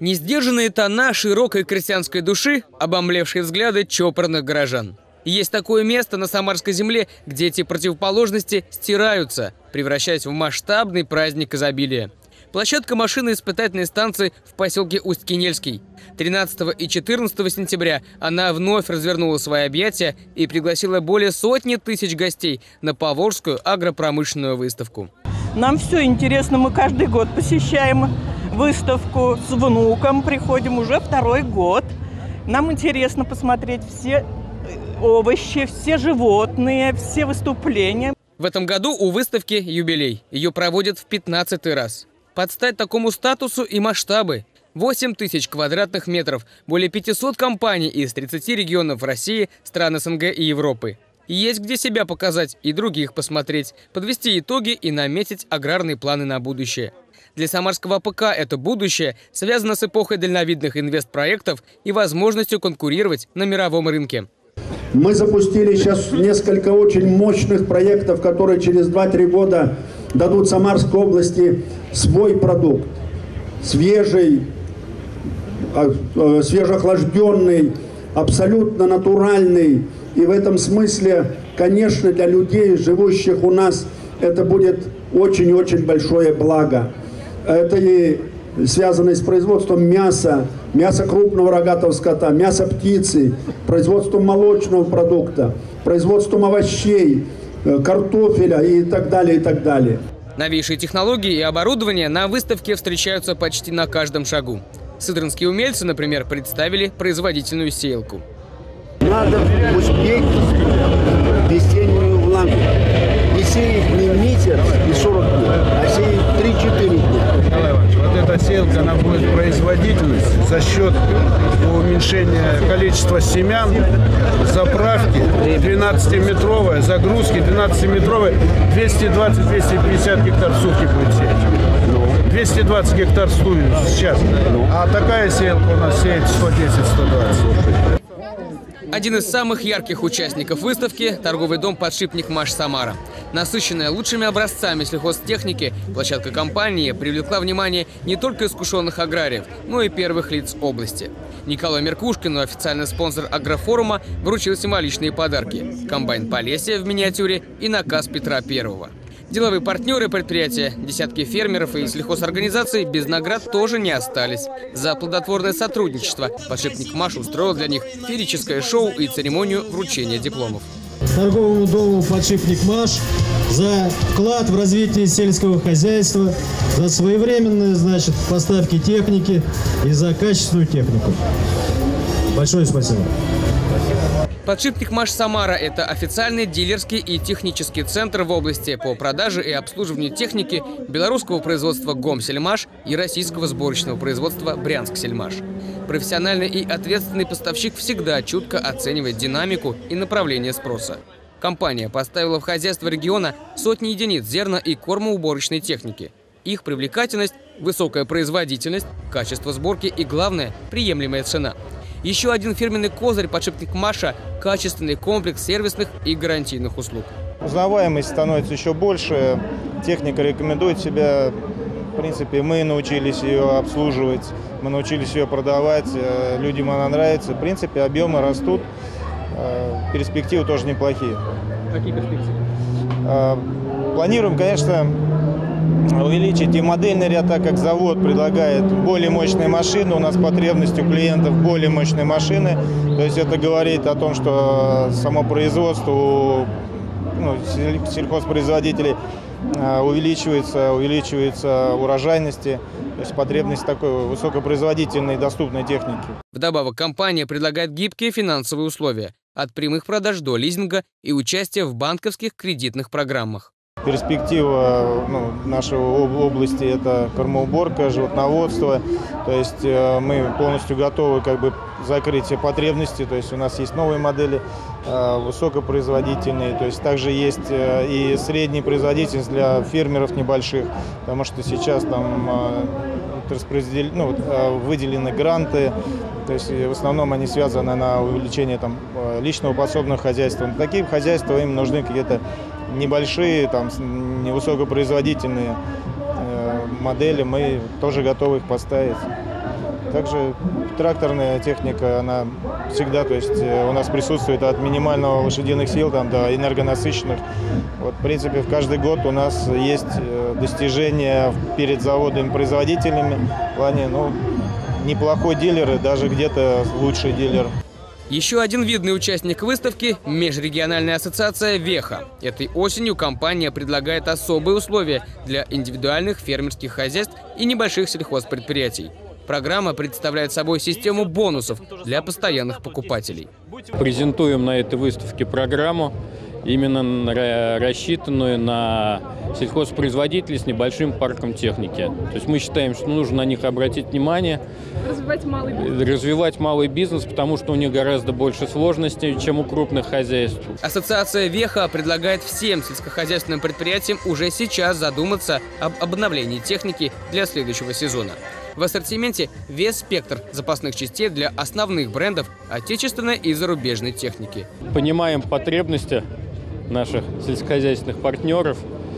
Несдержанные тона широкой крестьянской души, обомлевшие взгляды чопорных горожан. Есть такое место на Самарской земле, где эти противоположности стираются, превращаясь в масштабный праздник изобилия. Площадка машинно-испытательной станции в поселке Усть-Кинельский. 13 и 14 сентября она вновь развернула свои объятия и пригласила более сотни тысяч гостей на Поволжскую агропромышленную выставку. Нам все интересно, мы каждый год посещаем выставку, с внуком приходим уже второй год. Нам интересно посмотреть все овощи, все животные, все выступления. В этом году у выставки юбилей. Ее проводят в 15-й раз. Под стать такому статусу и масштабы. 8 тысяч квадратных метров, более 500 компаний из 30 регионов России, стран СНГ и Европы. Есть где себя показать и других посмотреть, подвести итоги и наметить аграрные планы на будущее. Для Самарского АПК это будущее связано с эпохой дальновидных инвестпроектов и возможностью конкурировать на мировом рынке. Мы запустили сейчас несколько очень мощных проектов, которые через 2-3 года дадут Самарской области свой продукт. Свежий, свежеохлажденный, абсолютно натуральный. И в этом смысле, конечно, для людей, живущих у нас, это будет очень-очень большое благо. Это и связано с производством мяса, мяса крупного рогатого скота, мяса птицы, производством молочного продукта, производством овощей, картофеля и так далее, и так далее. Новейшие технологии и оборудование на выставке встречаются почти на каждом шагу. Сыдранские умельцы, например, представили производительную сеялку. Надо успеть весеннюю влагу. Не сеять не месяц и 40 дней, а сеять 3-4 дня. Николай Иванович, вот эта сеялка, она будет производительность за счет уменьшения количества семян, заправки 12-метровая, загрузки 12-метровой, 220-250 гектар в сутки будет сеять. 220 гектар сейчас. А такая сеялка у нас сеет 110-120. Один из самых ярких участников выставки – торговый дом «Подшипник Маш Самара». Насыщенная лучшими образцами сельхозтехники, площадка компании привлекла внимание не только искушенных аграриев, но и первых лиц области. Николаю Меркушкину, официальный спонсор агрофорума, вручил символичные подарки – комбайн Полесье в миниатюре и наказ Петра I. Деловые партнеры предприятия, десятки фермеров и сельхозорганизаций без наград тоже не остались. За плодотворное сотрудничество «Подшипник Маш» устроил для них феерическое шоу и церемонию вручения дипломов. Торговому дому «Подшипник Маш» за вклад в развитие сельского хозяйства, за своевременные, поставки техники и за качественную технику. Большое спасибо. Подшипник Маш Самара – это официальный дилерский и технический центр в области по продаже и обслуживанию техники белорусского производства «Гомсельмаш» и российского сборочного производства «Брянск-Сельмаш». Профессиональный и ответственный поставщик всегда чутко оценивает динамику и направление спроса. Компания поставила в хозяйство региона сотни единиц зерно- и кормоуборочной техники. Их привлекательность, высокая производительность, качество сборки и, главное, приемлемая цена. Еще один фирменный козырь «Подшипник Маша» – качественный комплекс сервисных и гарантийных услуг. Узнаваемость становится еще больше, техника рекомендует себя. В принципе, мы научились ее обслуживать, мы научились ее продавать, людям она нравится. В принципе, объемы растут, перспективы тоже неплохие. Какие перспективы? Планируем, конечно, увеличить и модельный ряд, так как завод предлагает более мощные машины. У нас потребность у клиентов более мощные машины. То есть это говорит о том, что само производство сельхозпроизводителей увеличивается урожайности. То есть потребность такой высокопроизводительной и доступной техники. Вдобавок, компания предлагает гибкие финансовые условия – от прямых продаж до лизинга и участия в банковских кредитных программах. Перспектива нашей области – это кормоуборка, животноводство. То есть мы полностью готовы закрыть все потребности. То есть у нас есть новые модели, высокопроизводительные. То есть также есть и средняя производительность для фермеров небольших, потому что сейчас там выделены гранты. То есть в основном они связаны на увеличение личного подсобного хозяйства. Такие хозяйства им нужны какие-то небольшие, невысокопроизводительные модели, мы тоже готовы их поставить. Также тракторная техника, она всегда, то есть у нас присутствует от минимального лошадиных сил там, до энергонасыщенных. Вот, в принципе, в каждый год у нас есть достижения перед заводами-производителями в плане, неплохой дилер и даже где-то лучший дилер. Еще один видный участник выставки – межрегиональная ассоциация «Веха». Этой осенью компания предлагает особые условия для индивидуальных фермерских хозяйств и небольших сельхозпредприятий. Программа представляет собой систему бонусов для постоянных покупателей. Презентуем на этой выставке программу, именно рассчитанную на сельхозпроизводителей с небольшим парком техники. То есть мы считаем, что нужно на них обратить внимание, развивать малый бизнес, потому что у них гораздо больше сложностей, чем у крупных хозяйств. Ассоциация «Веха» предлагает всем сельскохозяйственным предприятиям уже сейчас задуматься об обновлении техники для следующего сезона. В ассортименте весь спектр запасных частей для основных брендов отечественной и зарубежной техники. Понимаем потребности наших сельскохозяйственных партнеров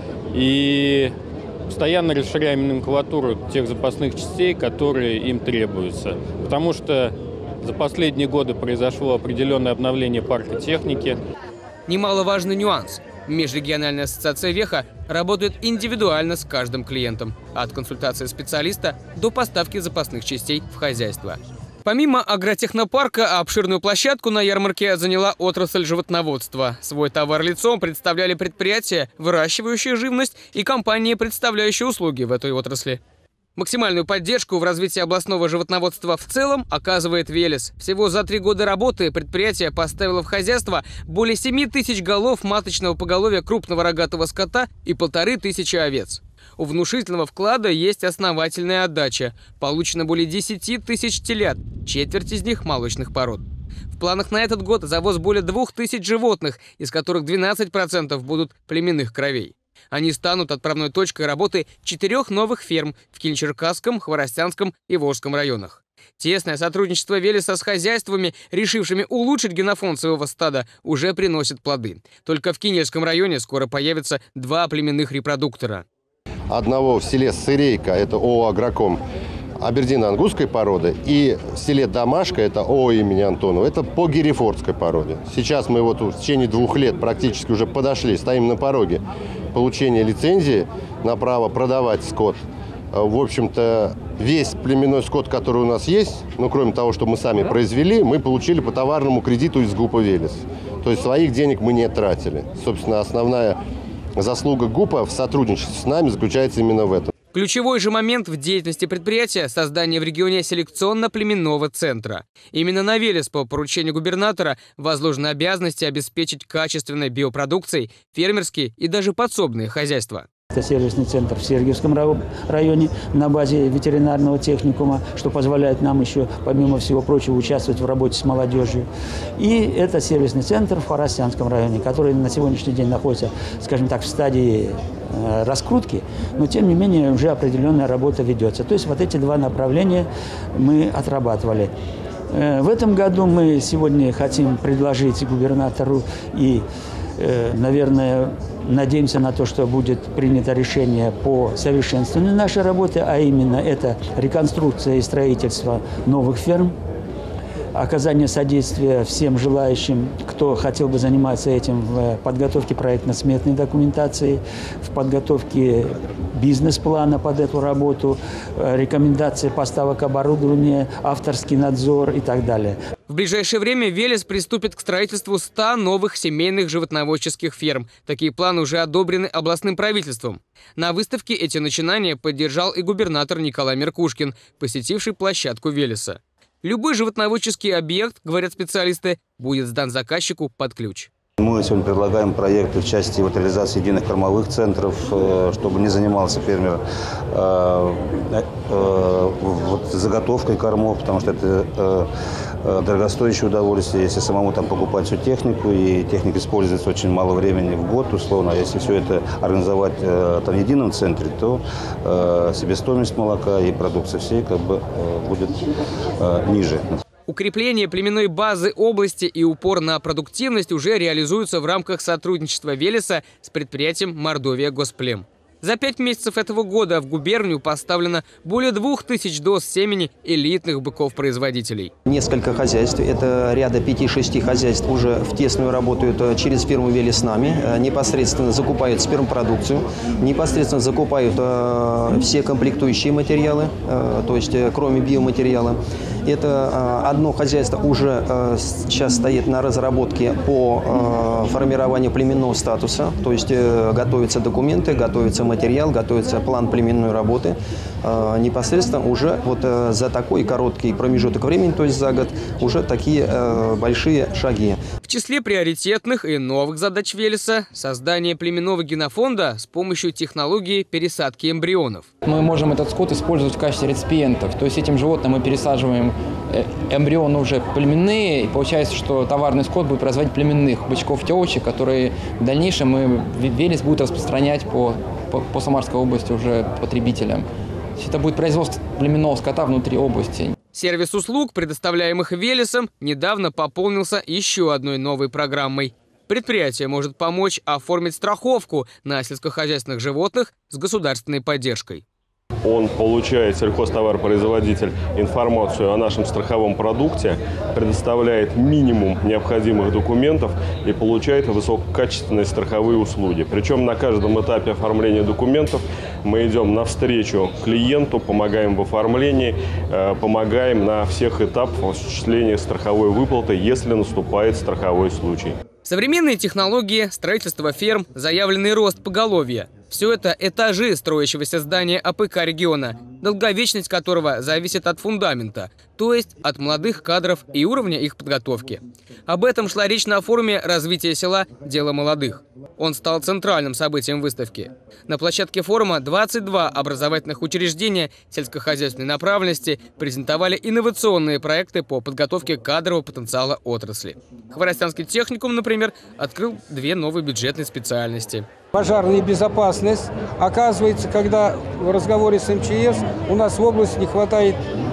и постоянно расширяем номенклатуру тех запасных частей, которые им требуются. Потому что за последние годы произошло определенное обновление парка техники. Немаловажный нюанс. Межрегиональная ассоциация «Веха» работает индивидуально с каждым клиентом, от консультации специалиста до поставки запасных частей в хозяйство. Помимо агротехнопарка, обширную площадку на ярмарке заняла отрасль животноводства. Свой товар лицом представляли предприятия, выращивающие живность, и компании, представляющие услуги в этой отрасли. Максимальную поддержку в развитии областного животноводства в целом оказывает «Велес». Всего за 3 года работы предприятие поставило в хозяйство более 7 тысяч голов маточного поголовья крупного рогатого скота и 1500 овец. У внушительного вклада есть основательная отдача. Получено более 10 тысяч телят, четверть из них молочных пород. В планах на этот год завоз более 2000 животных, из которых 12% будут племенных кровей. Они станут отправной точкой работы 4 новых ферм в Кинь-Черкасском, Хворостянском и Волжском районах. Тесное сотрудничество «Велеса» с хозяйствами, решившими улучшить генофонд своего стада, уже приносит плоды. Только в Кинельском районе скоро появятся 2 племенных репродуктора. Одного в селе Сырейка, это ООО «Агроком», абердино-ангусской породы, и в селе Домашка, это ООО имени Антонова, это по герефордской породе. Сейчас мы вот в течение 2 лет практически уже подошли, стоим на пороге получения лицензии на право продавать скот. В общем-то, весь племенной скот, который у нас есть, кроме того, что мы сами произвели, мы получили по товарному кредиту из ГУПа «Велес». То есть своих денег мы не тратили. Собственно, основная заслуга ГУПа в сотрудничестве с нами заключается именно в этом. Ключевой же момент в деятельности предприятия – создание в регионе селекционно-племенного центра. Именно на «Велес» по поручению губернатора возложены обязанности обеспечить качественной биопродукцией фермерские и даже подсобные хозяйства. Это сервисный центр в Сергиевском районе на базе ветеринарного техникума, что позволяет нам еще, помимо всего прочего, участвовать в работе с молодежью. И это сервисный центр в Хворостянском районе, который на сегодняшний день находится, скажем так, в стадии раскрутки, но тем не менее уже определенная работа ведется. То есть вот эти 2 направления мы отрабатывали. В этом году мы сегодня хотим предложить губернатору и, наверное, надеемся на то, что будет принято решение по совершенствованию нашей работы, а именно это реконструкция и строительство новых ферм, оказание содействия всем желающим, кто хотел бы заниматься этим в подготовке проектно-сметной документации, в подготовке бизнес-плана под эту работу, рекомендации поставок оборудования, авторский надзор и так далее. В ближайшее время «Велес» приступит к строительству 100 новых семейных животноводческих ферм. Такие планы уже одобрены областным правительством. На выставке эти начинания поддержал и губернатор Николай Меркушкин, посетивший площадку «Велеса». Любой животноводческий объект, говорят специалисты, будет сдан заказчику под ключ. Мы сегодня предлагаем проекты в части реализации единых кормовых центров, чтобы не занимался фермер заготовкой кормов, потому что это дорогостоящее удовольствие, если самому там покупать всю технику, и техника используется очень мало времени в год, условно. А если все это организовать там, в едином центре, то себестоимость молока и продукции всей будет ниже. Укрепление племенной базы области и упор на продуктивность уже реализуются в рамках сотрудничества «Велеса» с предприятием «Мордовия Госплем». За 5 месяцев этого года в губернию поставлено более 2000 доз семени элитных быков-производителей. Несколько хозяйств, это ряда 5-6 хозяйств уже в тесную работают через фирму «Велеснами», непосредственно закупают спермопродукцию, непосредственно закупают все комплектующие материалы, то есть кроме биоматериала. Это одно хозяйство уже сейчас стоит на разработке по формированию племенного статуса, то есть готовятся документы, готовится материал, готовится план племенной работы. Непосредственно уже вот за такой короткий промежуток времени, то есть за год, уже такие большие шаги. В числе приоритетных и новых задач Велеса – создание племенного генофонда с помощью технологии пересадки эмбрионов. Мы можем этот скот использовать в качестве реципиентов, то есть этим животным мы пересаживаем эмбрионы уже племенные, и получается, что товарный скот будет производить племенных бычков-телочек, которые в дальнейшем Велес будет распространять по Самарской области уже потребителям. Это будет производство племенного скота внутри области. Сервис услуг, предоставляемых Велесом, недавно пополнился еще одной новой программой. Предприятие может помочь оформить страховку на сельскохозяйственных животных с государственной поддержкой. Он получает, сельхозтоваропроизводитель, информацию о нашем страховом продукте, предоставляет минимум необходимых документов и получает высококачественные страховые услуги. Причем на каждом этапе оформления документов мы идем навстречу клиенту, помогаем в оформлении, помогаем на всех этапах осуществления страховой выплаты, если наступает страховой случай. Современные технологии, строительство ферм, заявленный рост поголовья – все это этажи строящегося здания АПК региона, долговечность которого зависит от фундамента, то есть от молодых кадров и уровня их подготовки. Об этом шла речь на форуме «Развитие села. Дело молодых». Он стал центральным событием выставки. На площадке форума 22 образовательных учреждения сельскохозяйственной направленности презентовали инновационные проекты по подготовке кадрового потенциала отрасли. Хворостянский техникум, например, открыл 2 новые бюджетные специальности. Пожарная безопасность. Оказывается, когда в разговоре с МЧС у нас в области не хватает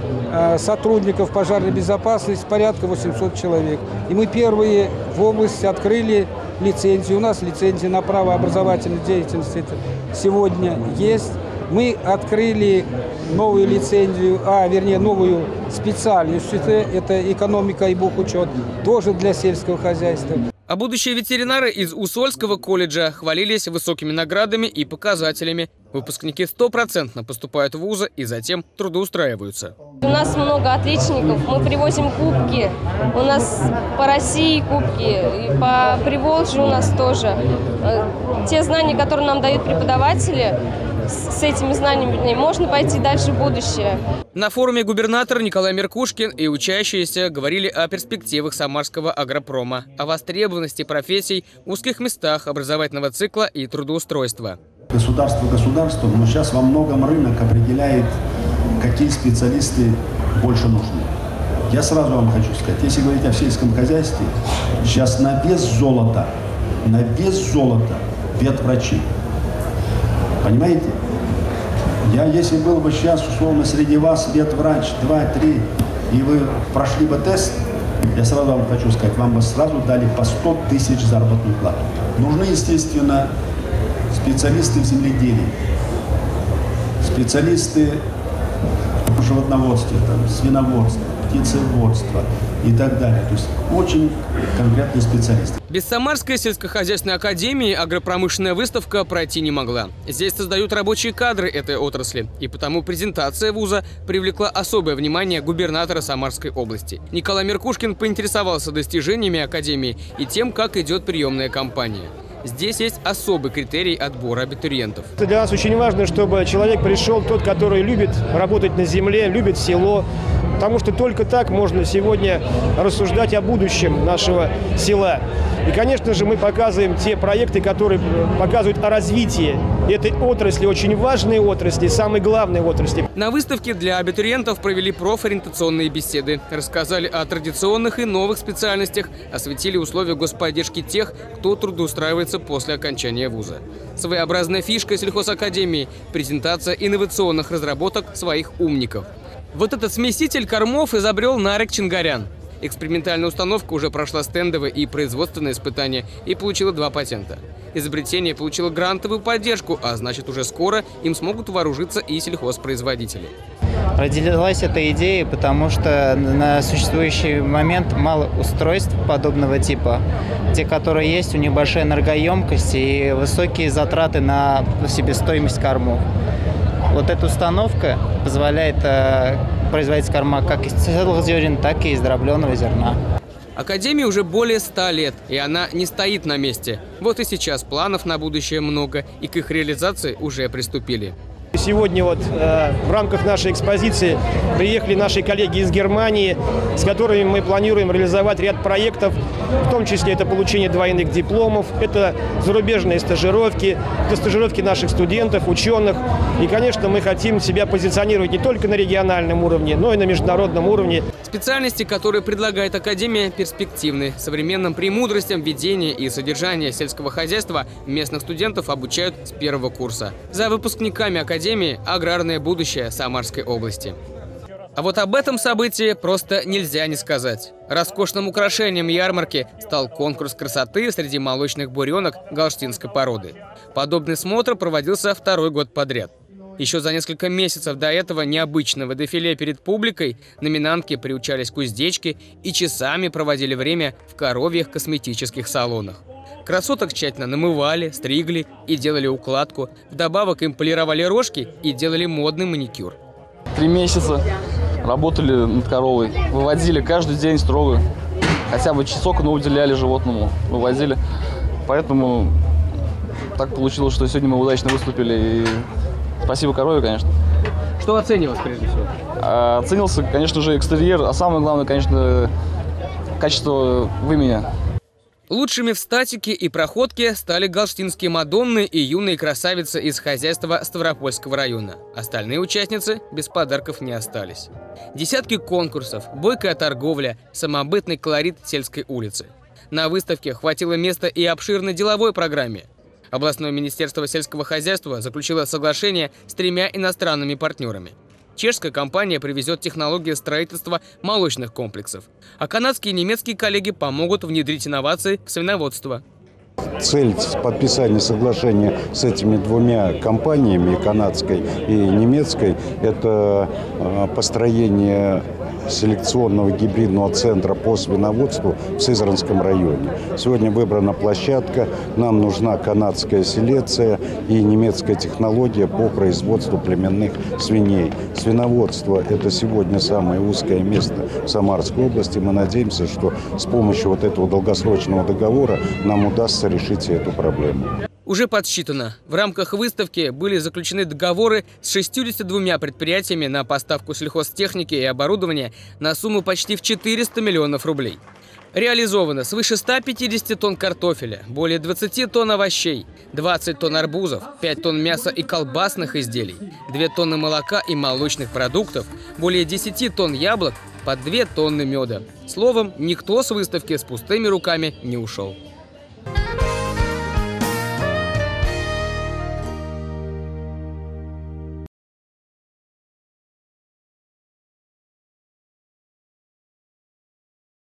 сотрудников пожарной безопасности, порядка 800 человек. И мы первые в области открыли лицензию. У нас лицензия на право образовательной деятельности сегодня есть. Мы открыли новую лицензию, новую специальность. Это экономика и бухучет, тоже для сельского хозяйства. А будущие ветеринары из Усольского колледжа хвалились высокими наградами и показателями. Выпускники 100% поступают в вузы и затем трудоустраиваются. У нас много отличников, мы привозим кубки. У нас по России кубки, и по Приволжью у нас тоже. Те знания, которые нам дают преподаватели, с этими знаниями можно пойти дальше в будущее. На форуме губернатор Николай Меркушкин и учащиеся говорили о перспективах самарского агропрома, о востребованности профессий, узких местах образовательного цикла и трудоустройства. Государство государством, но сейчас во многом рынок определяет, какие специалисты больше нужны. Я сразу вам хочу сказать, если говорить о сельском хозяйстве, сейчас на вес золота ветврачи. Понимаете? Если был бы сейчас, условно, среди вас ветврач 2-3, и вы прошли бы тест, я сразу вам хочу сказать, вам бы сразу дали по 100 тысяч заработную плату. Нужны, естественно, специалисты в земледелии, специалисты в животноводстве, свиноводстве, птицеводство и так далее. То есть очень конкретные специалисты. Без Самарской сельскохозяйственной академии агропромышленная выставка пройти не могла. Здесь создают рабочие кадры этой отрасли, и потому презентация вуза привлекла особое внимание губернатора Самарской области. Николай Меркушкин поинтересовался достижениями академии и тем, как идет приемная кампания. Здесь есть особый критерий отбора абитуриентов. Для нас очень важно, чтобы человек пришел, тот, который любит работать на земле, любит село. Потому что только так можно сегодня рассуждать о будущем нашего села. И, конечно же, мы показываем те проекты, которые показывают о развитии этой отрасли, очень важной отрасли, самой главной отрасли. На выставке для абитуриентов провели профориентационные беседы. Рассказали о традиционных и новых специальностях, осветили условия господдержки тех, кто трудоустраивается после окончания вуза. Своеобразная фишка сельхозакадемии – презентация инновационных разработок своих умников. Вот этот смеситель кормов изобрел Нарек Чингарян. Экспериментальная установка уже прошла стендовые и производственные испытания и получила 2 патента. Изобретение получило грантовую поддержку, а значит уже скоро им смогут вооружиться и сельхозпроизводители. Родилась эта идея, потому что на существующий момент мало устройств подобного типа. Те, которые есть, у них большая энергоемкость и высокие затраты на себестоимость кормов. Вот эта установка позволяет производить корма как из целых зерен, так и из дробленого зерна. Академии уже более 100 лет, и она не стоит на месте. Вот и сейчас планов на будущее много, и к их реализации уже приступили. Сегодня в рамках нашей экспозиции приехали наши коллеги из Германии, с которыми мы планируем реализовать ряд проектов, в том числе это получение двойных дипломов, это зарубежные стажировки, это стажировки наших студентов, ученых. И, конечно, мы хотим себя позиционировать не только на региональном уровне, но и на международном уровне. Специальности, которые предлагает Академия, перспективны. Современным премудростям ведения и содержания сельского хозяйства местных студентов обучают с 1-го курса. За выпускниками Академии аграрное будущее Самарской области. А вот об этом событии просто нельзя не сказать. Роскошным украшением ярмарки стал конкурс красоты среди молочных буренок галштинской породы. Подобный смотр проводился 2-й год подряд. Еще за несколько месяцев до этого необычного дефиле перед публикой номинантки приучались к уздечке и часами проводили время в коровьих косметических салонах. Красоток тщательно намывали, стригли и делали укладку. Вдобавок им полировали рожки и делали модный маникюр. 3 месяца работали над коровой, выводили каждый день строго. Хотя бы часок, но уделяли животному, выводили. Поэтому так получилось, что сегодня мы удачно выступили. И спасибо корове, конечно. Что оценивалось прежде всего? Оценился, конечно же, экстерьер, а самое главное, конечно, качество вымени. Лучшими в статике и проходке стали галштинские мадонны и юные красавицы из хозяйства Ставропольского района. Остальные участницы без подарков не остались. Десятки конкурсов, бойкая торговля, самобытный колорит сельской улицы. На выставке хватило места и обширной деловой программе. Областное министерство сельского хозяйства заключило соглашение с 3 иностранными партнерами. Чешская компания привезет технологии строительства молочных комплексов, а канадские и немецкие коллеги помогут внедрить инновации в свиноводство. Цель подписания соглашения с этими 2 компаниями, канадской и немецкой, это построение селекционного гибридного центра по свиноводству в Сызранском районе. Сегодня выбрана площадка, нам нужна канадская селекция и немецкая технология по производству племенных свиней. Свиноводство – это сегодня самое узкое место в Самарской области. Мы надеемся, что с помощью вот этого долгосрочного договора нам удастся решить эту проблему. Уже подсчитано. В рамках выставки были заключены договоры с 62 предприятиями на поставку сельхозтехники и оборудования на сумму почти в 400 миллионов рублей. Реализовано свыше 150 тонн картофеля, более 20 тонн овощей, 20 тонн арбузов, 5 тонн мяса и колбасных изделий, 2 тонны молока и молочных продуктов, более 10 тонн яблок, по 2 тонны меда. Словом, никто с выставки с пустыми руками не ушел.